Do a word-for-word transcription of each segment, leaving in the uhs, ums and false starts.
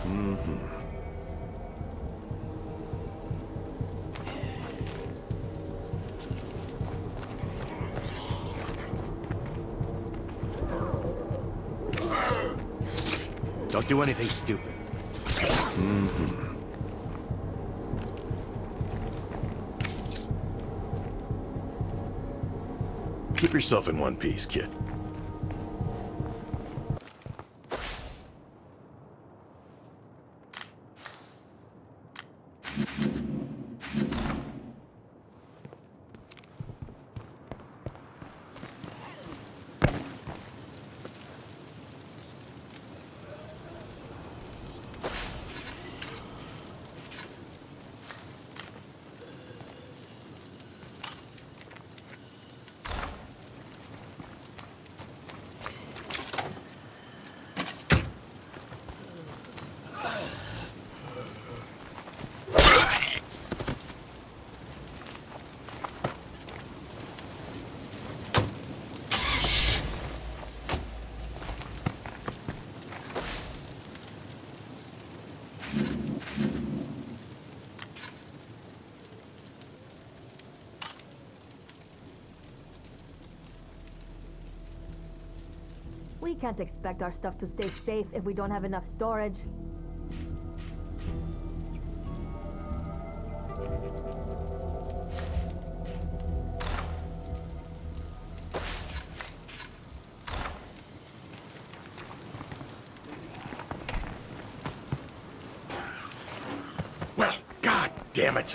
Mm-hmm. Don't do anything stupid. Mm-hmm. Keep yourself in one piece, kid. We can't expect our stuff to stay safe if we don't have enough storage. Well, God damn it!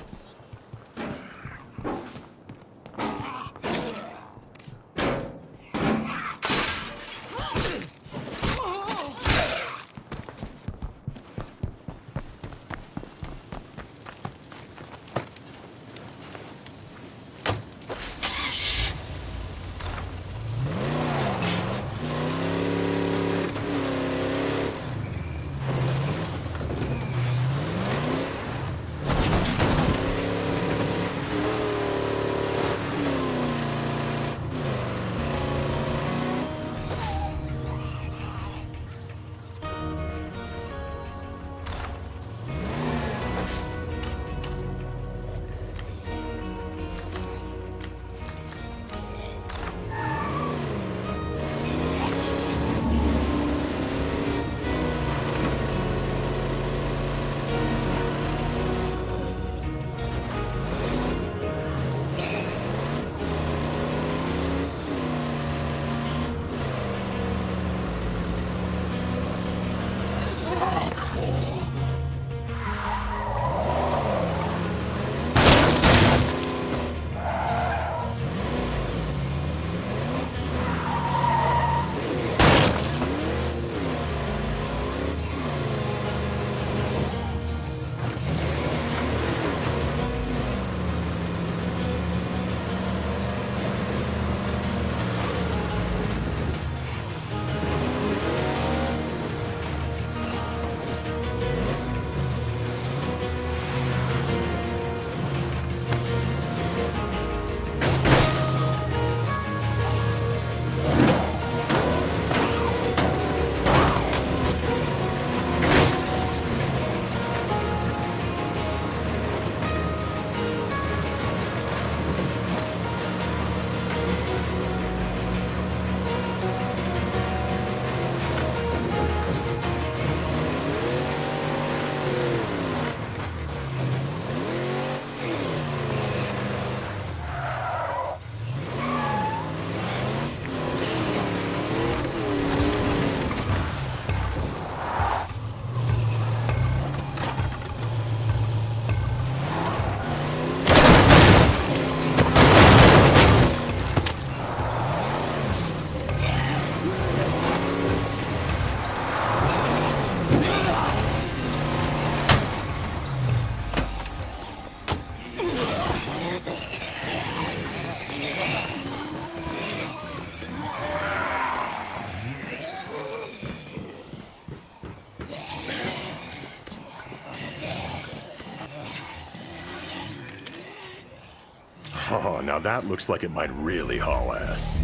Oh, now that looks like it might really haul ass.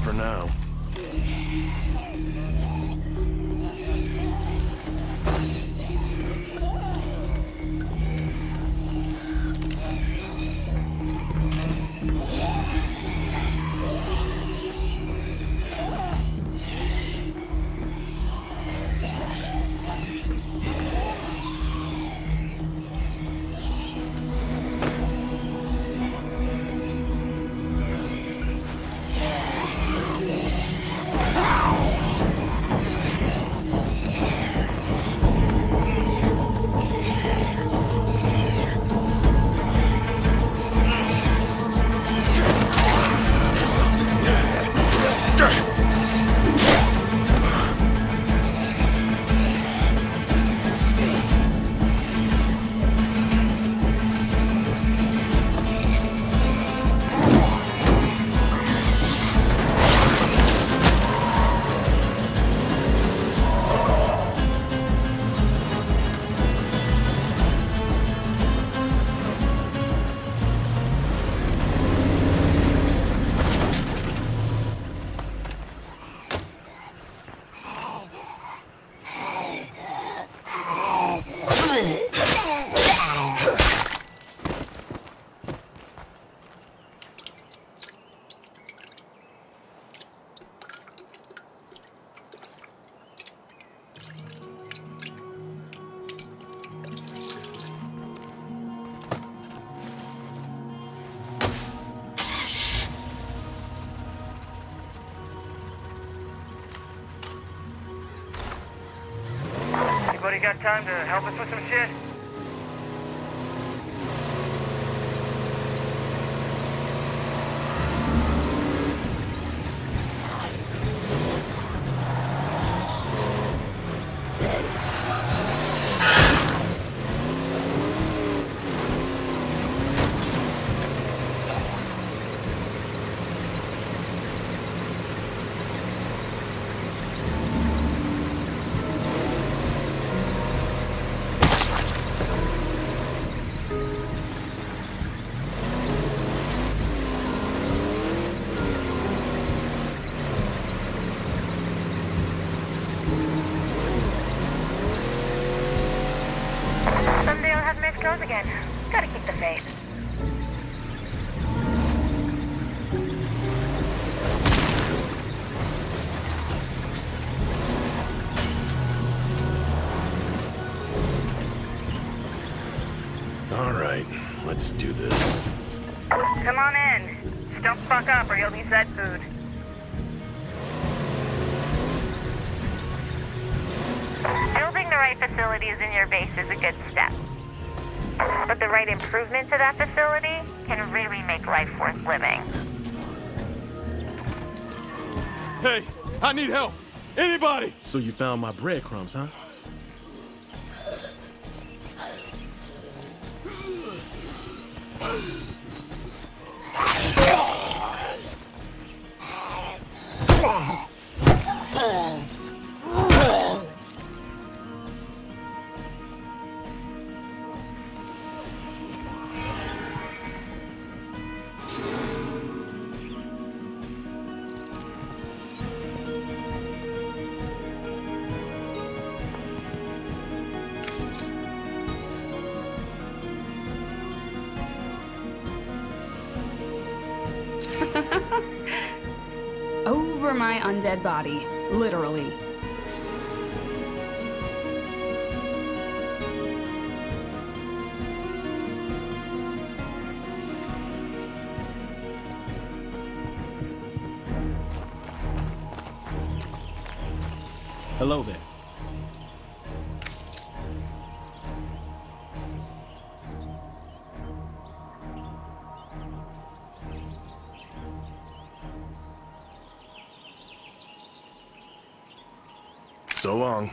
for now. Anybody got time to help us with some shit? Goes again. Gotta keep the faith. All right, let's do this. Come on in. Just don't fuck up or you'll need that food. Building the right facilities in your base is a good step. But the right improvement to that facility can really make life worth living. Hey, I need help. Anybody? So you found my breadcrumbs, huh? Over my undead body, literally. Hello there. So long.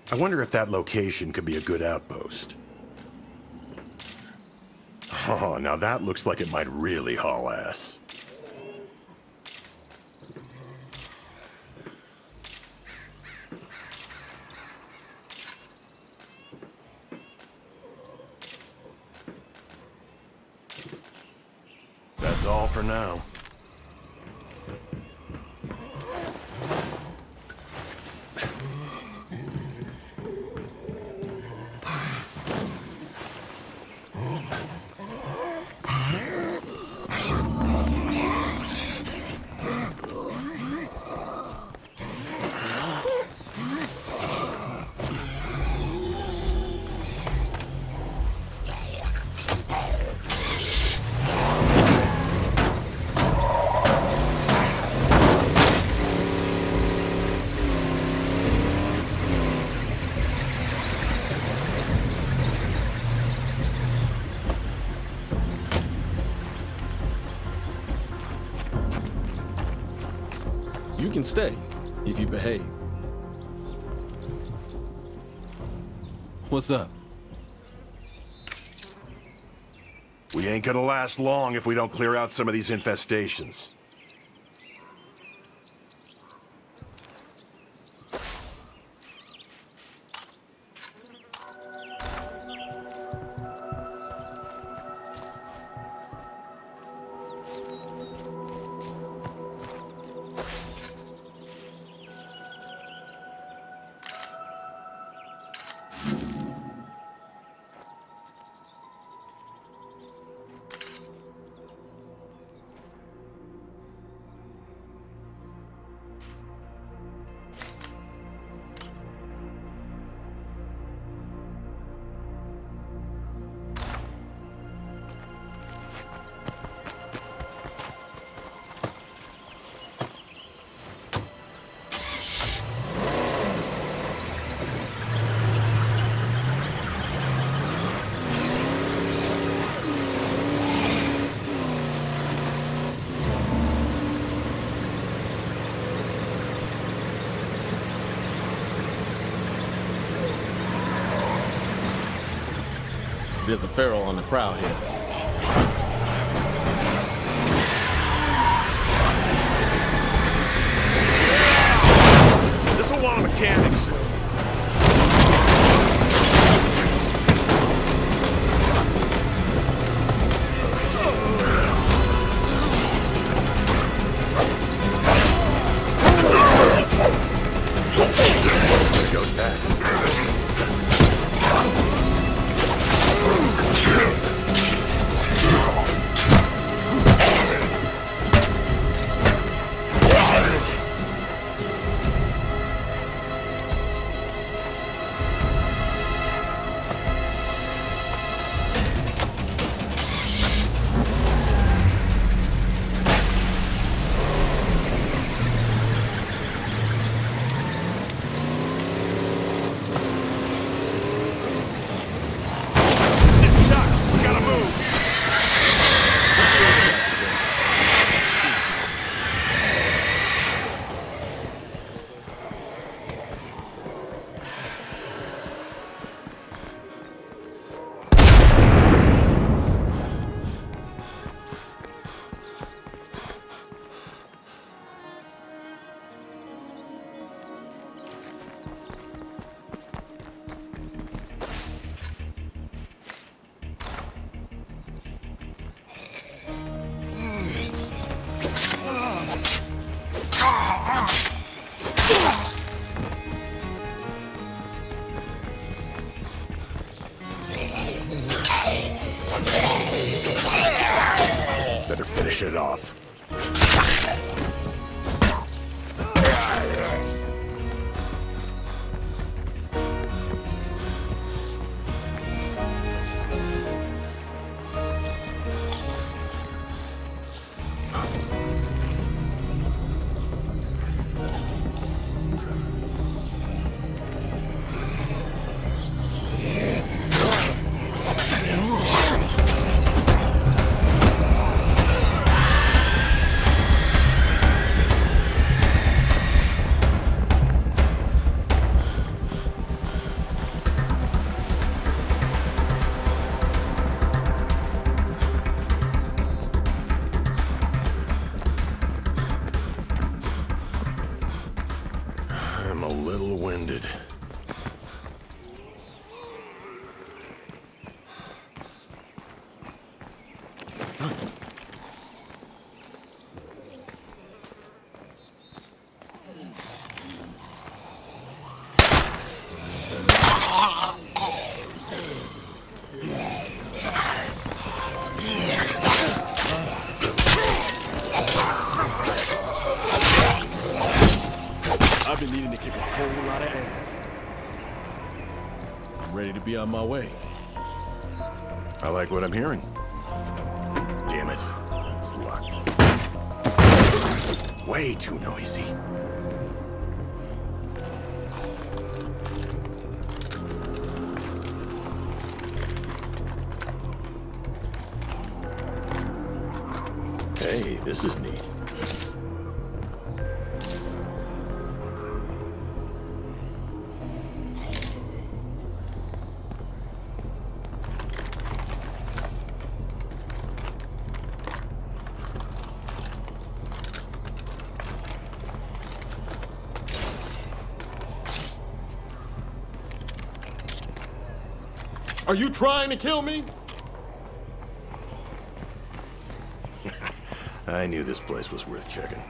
I wonder if that location could be a good outpost. Oh, now that looks like it might really haul ass. That's all for now. You can stay, if you behave. What's up? We ain't gonna last long if we don't clear out some of these infestations. There's a feral on the prowl here. This'll want a mechanic soon. There goes that. Better finish it off. a little winded. I've been needing to kick a whole lot of ass. I'm ready to be on my way. I like what I'm hearing. Damn it, it's locked. Way too noisy. Hey, this is neat. Are you trying to kill me? I knew this place was worth checking.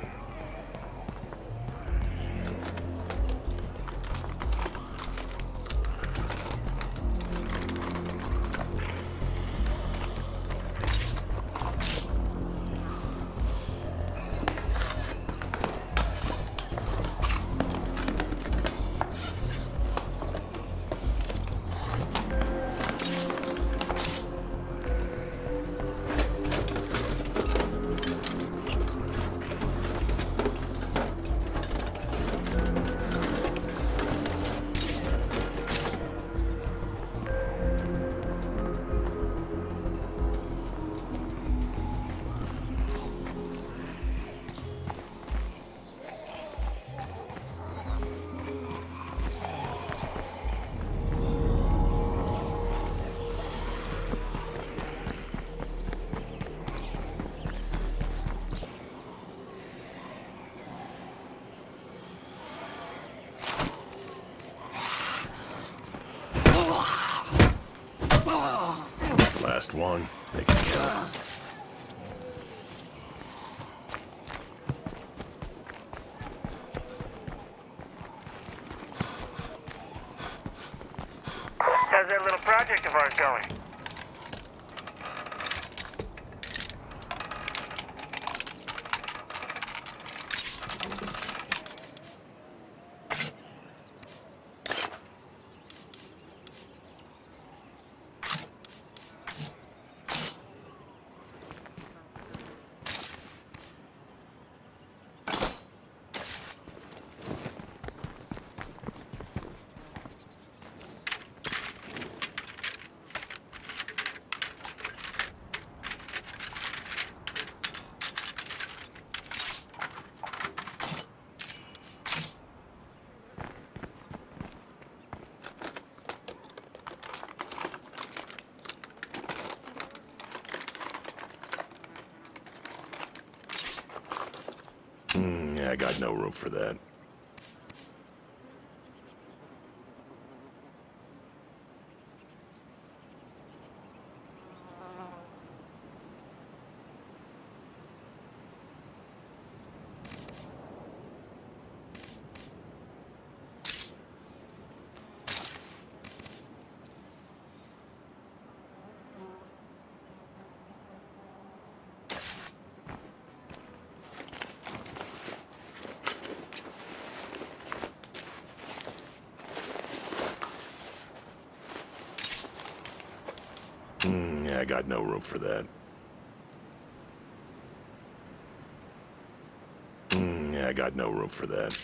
Last one. Make it count. How's that little project of ours going? Mm, yeah, I got no room for that. Mm, yeah, I got no room for that. Mm, yeah, I got no room for that.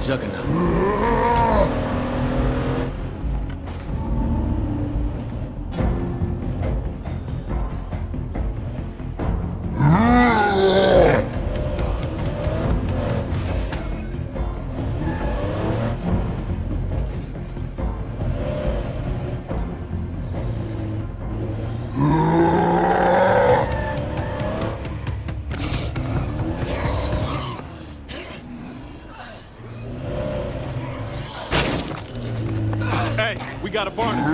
juggernaut. Hey, we got a barn.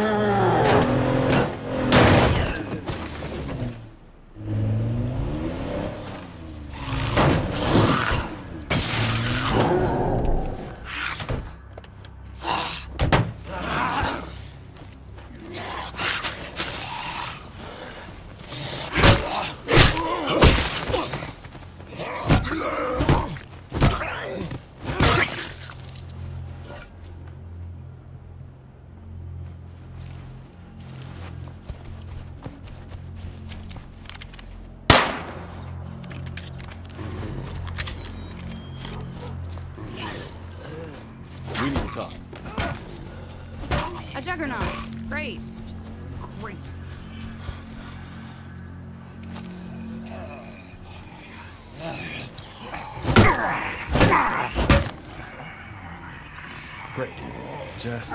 We need to talk. A juggernaut. Great. Just great. Great. Just...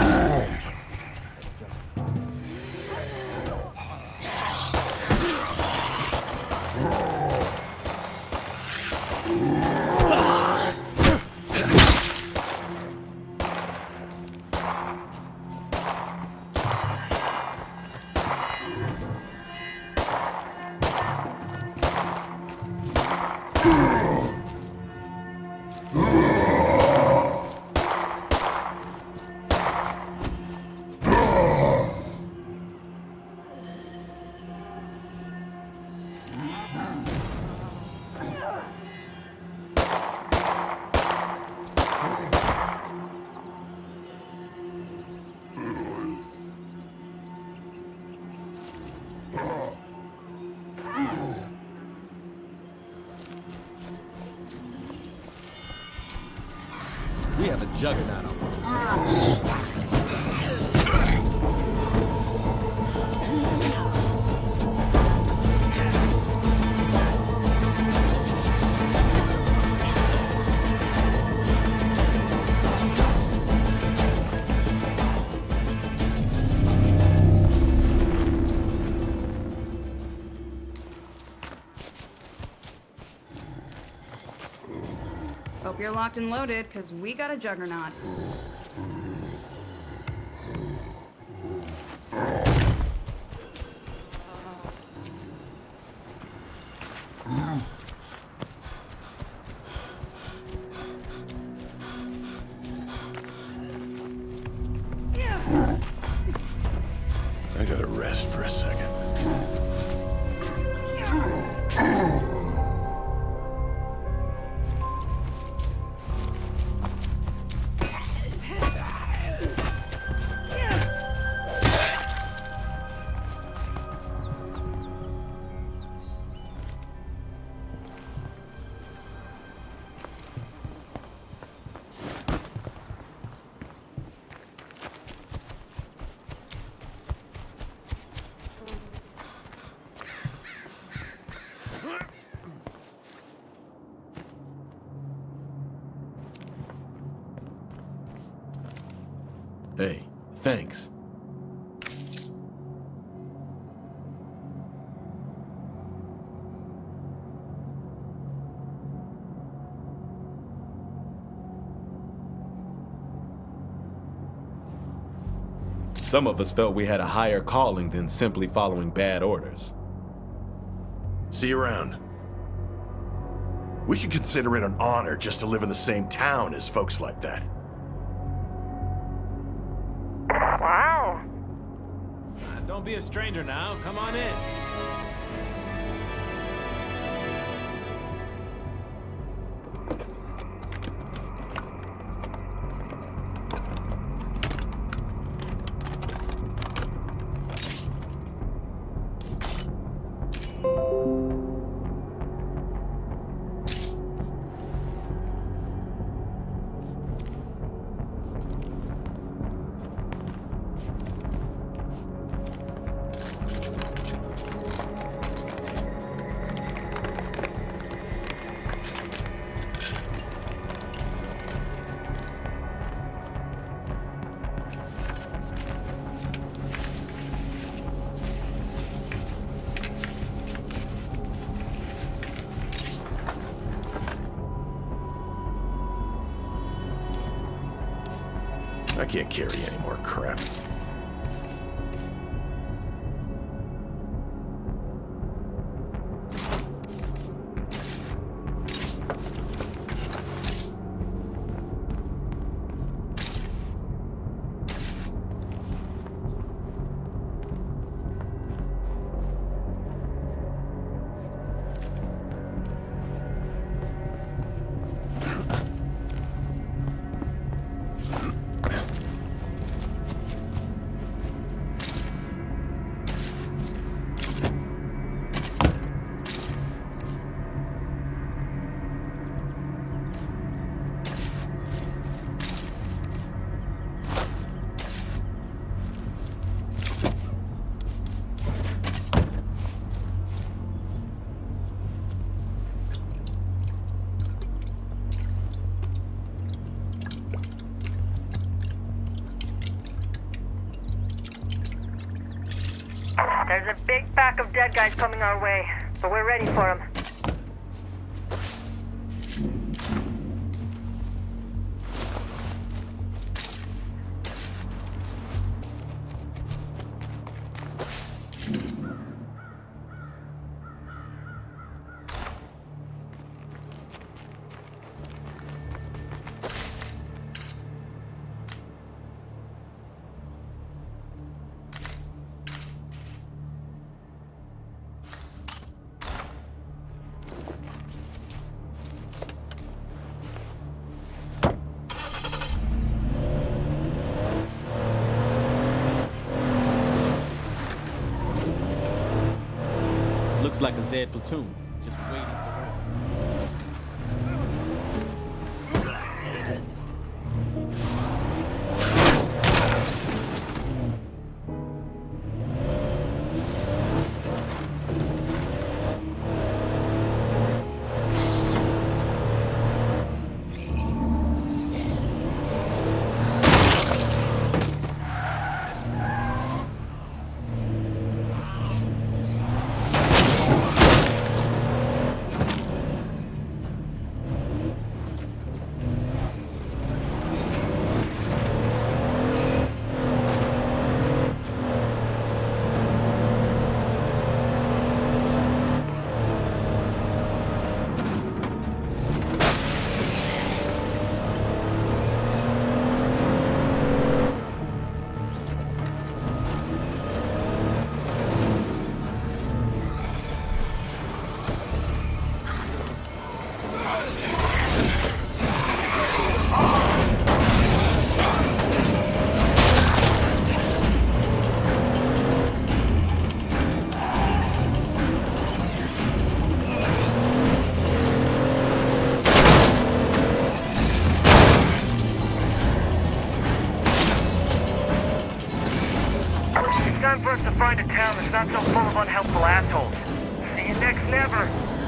We have a juggernaut on board. Hope you're locked and loaded, because we got a juggernaut. I gotta rest for a second. Hey, thanks. Some of us felt we had a higher calling than simply following bad orders. See you around. We should consider it an honor just to live in the same town as folks like that. Wow. Uh, don't be a stranger now. Come on in. can't carry any more crap. There's a big pack of dead guys coming our way, but we're ready for them. Looks like a Zed platoon, just waiting for her. Time for us to find a town that's not so full of unhelpful assholes. See you next never.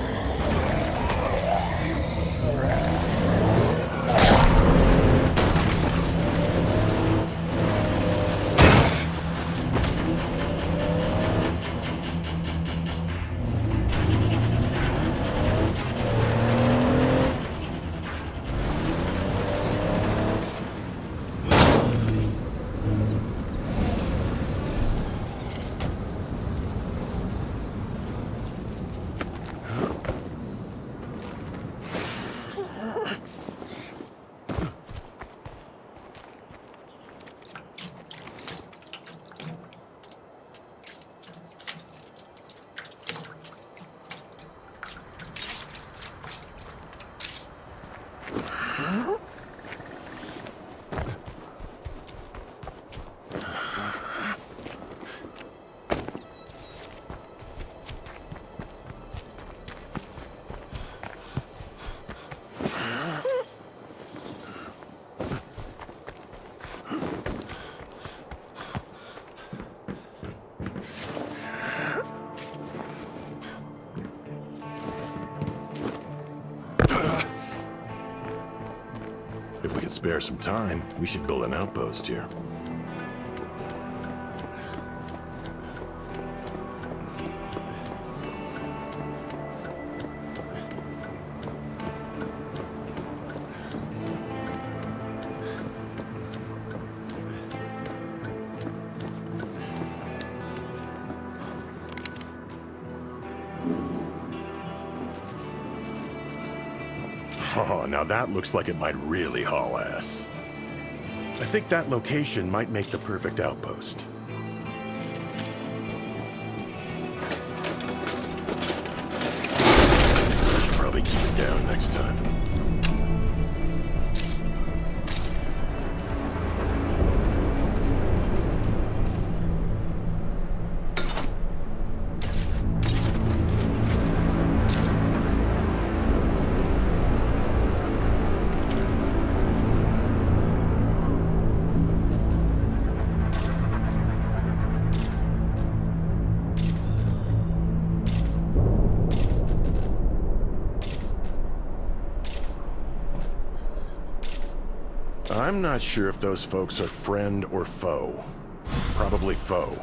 If we could spare some time, we should build an outpost here. Oh, now that looks like it might really haul ass. I think that location might make the perfect outpost. I should probably keep it down next time. I'm not sure if those folks are friend or foe. Probably foe.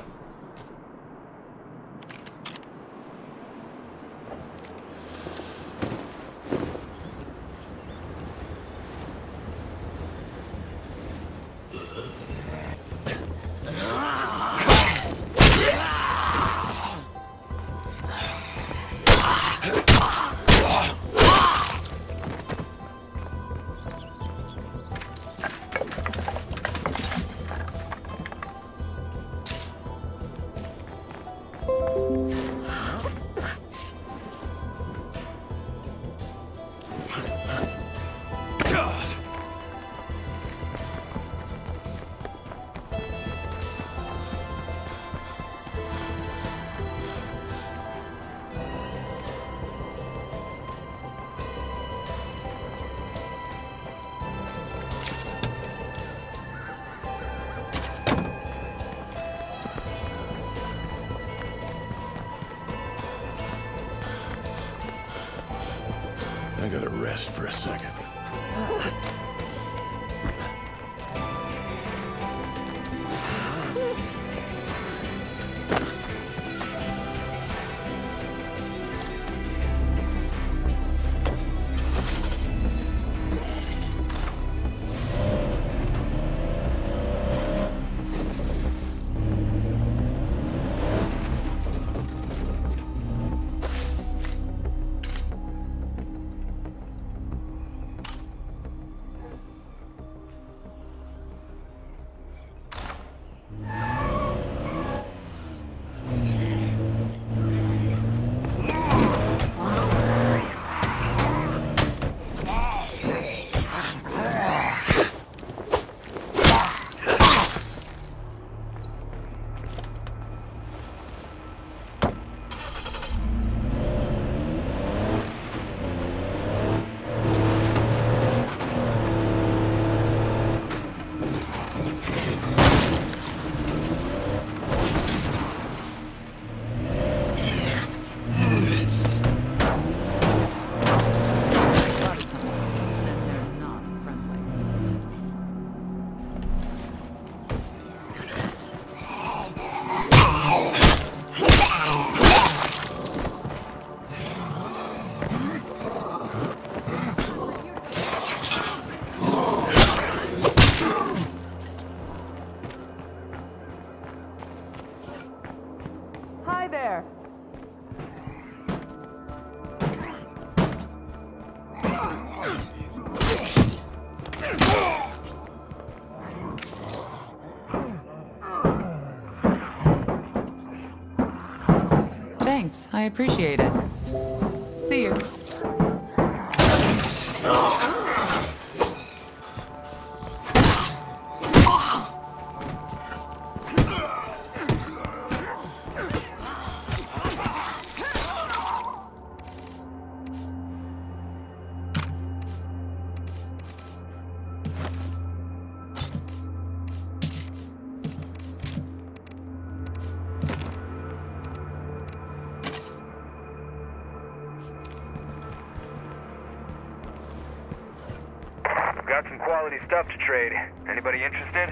I gotta rest for a second. Thanks, I appreciate it. See you. Got some quality stuff to trade. Anybody interested?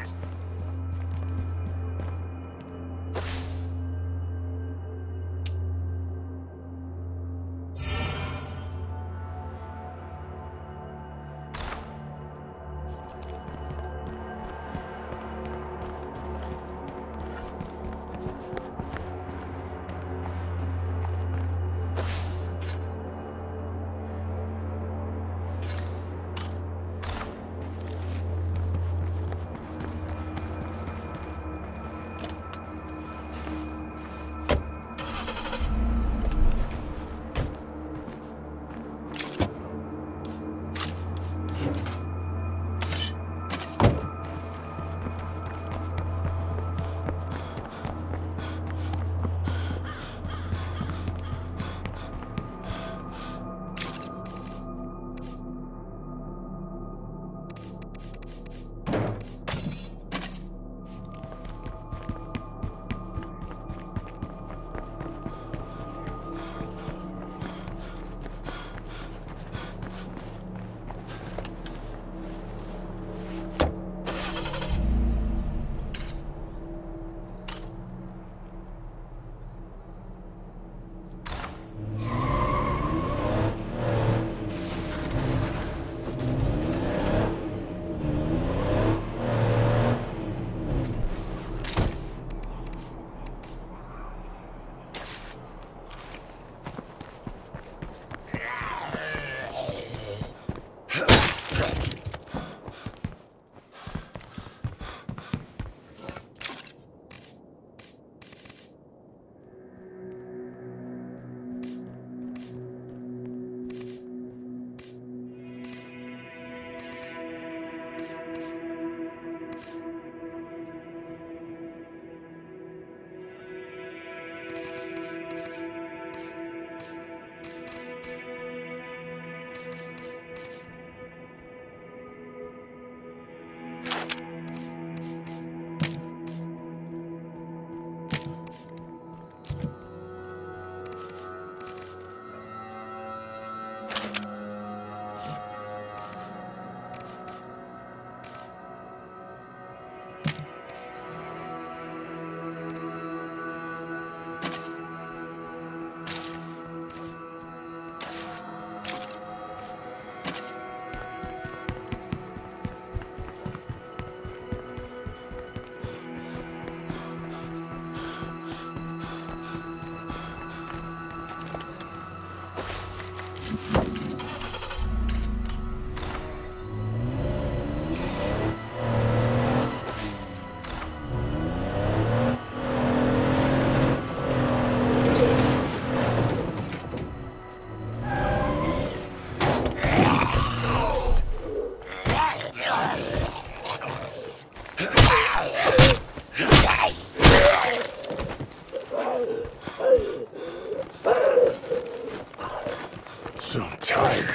So tired.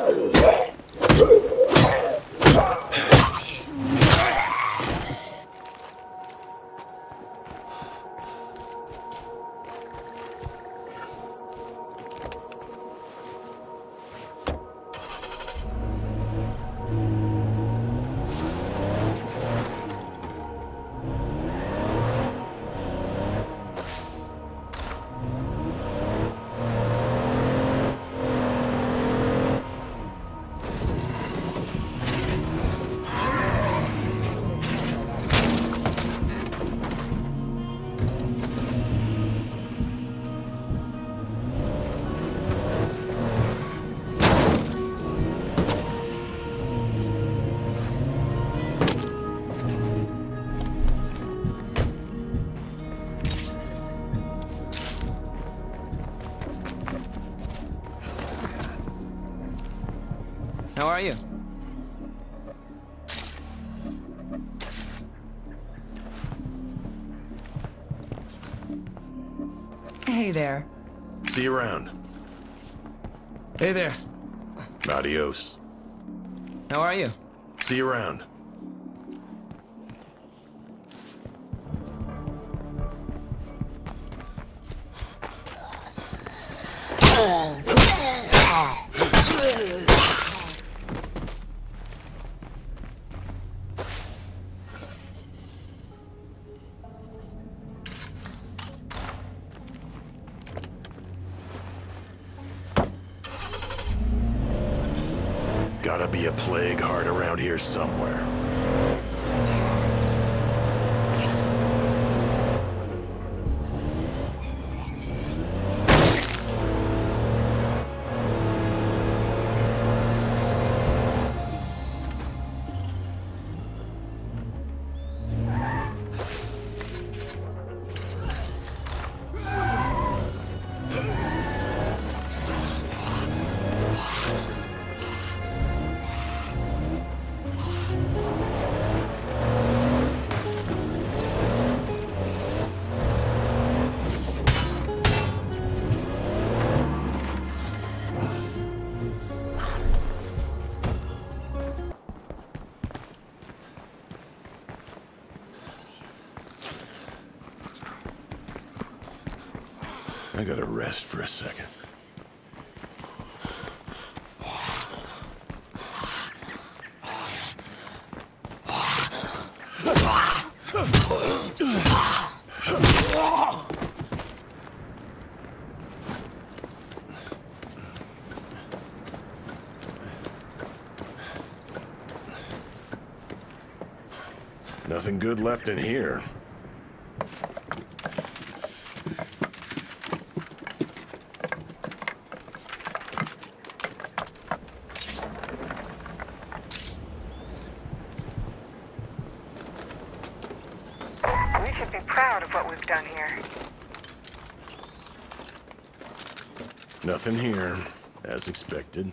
How are you? Hey there. See you around. Hey there. Adios. How are you? See you around. Gotta be a plague heart around here somewhere. I gotta rest for a second. Nothing good left in here. We should be proud of what we've done here. Nothing here, as expected.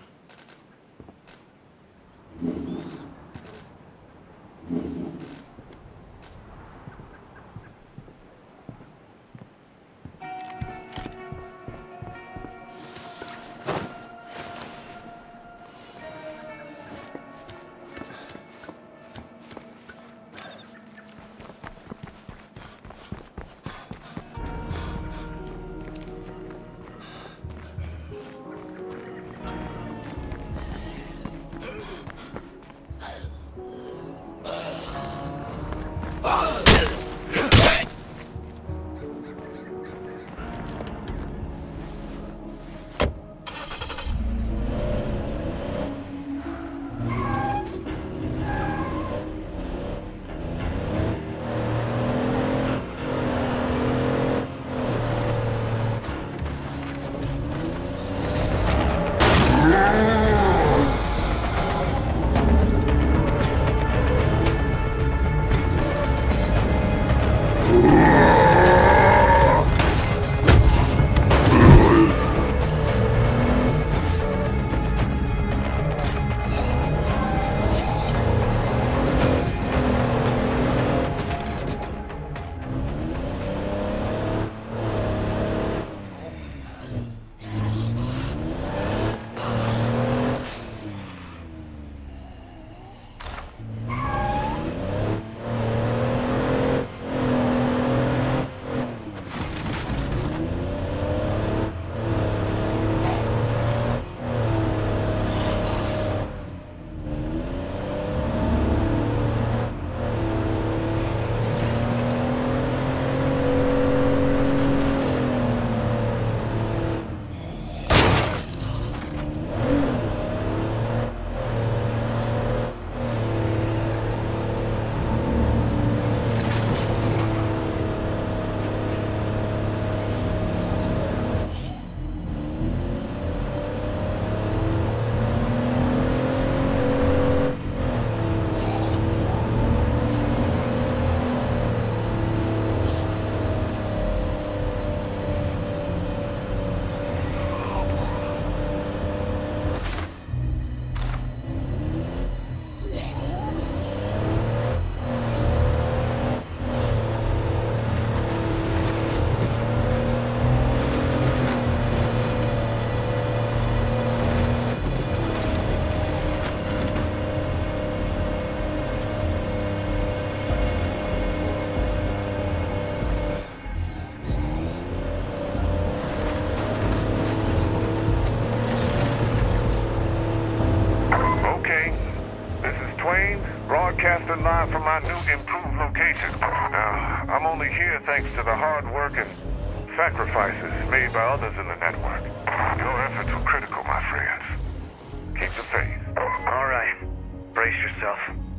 broadcasting live from my new improved location. Now, I'm only here thanks to the hard work and sacrifices made by others in the network. Your efforts were critical, my friends. Keep the faith. All right. Brace yourself.